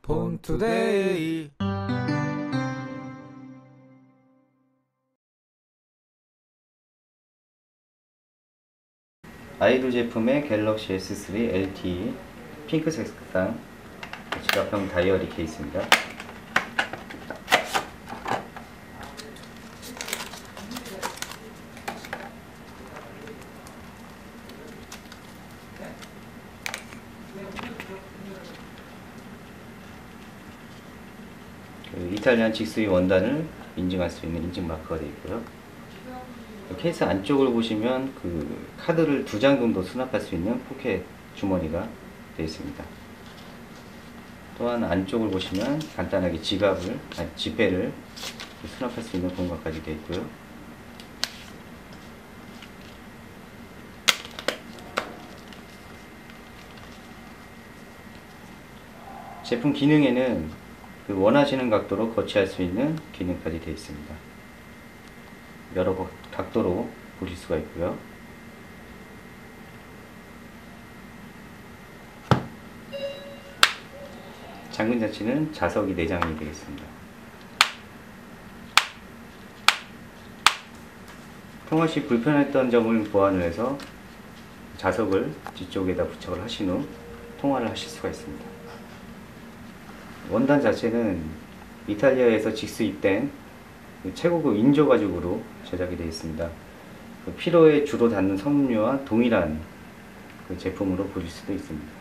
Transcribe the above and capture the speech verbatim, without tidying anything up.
폰투데이. 아이루 제품의 갤럭시 에스 쓰리 엘티이 핑크색 색상 지갑형 다이어리 케이스입니다. 그 이탈리안 직수의 원단을 인증할 수 있는 인증 마크가 되어 있고요. 케이스 안쪽을 보시면 그 카드를 두 장 정도 수납할 수 있는 포켓 주머니가 되어 있습니다. 또한 안쪽을 보시면 간단하게 지갑을, 아니, 지폐를 수납할 수 있는 공간까지 되어 있고요. 제품 기능에는 그 원하시는 각도로 거치할 수 있는 기능까지 되어 있습니다. 여러 각도로 보실 수가 있고요. 잠금 자체는 자석이 내장이 되겠습니다. 통화 시 불편했던 점을 보완을 해서 자석을 뒤쪽에다 부착을 하신 후 통화를 하실 수가 있습니다. 원단 자체는 이탈리아에서 직수입된 최고급 인조 가죽으로 제작이 되어 있습니다. 그 피로에 주로 닿는 섬유와 동일한 그 제품으로 보실 수도 있습니다.